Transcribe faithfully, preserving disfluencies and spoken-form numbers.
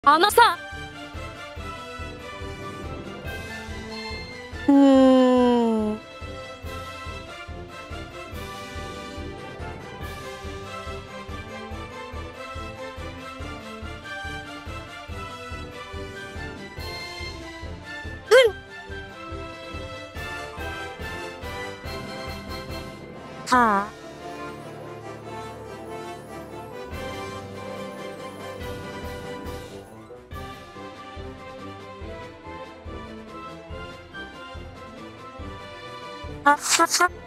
あのさ。うーん。うん。はあ。あはは。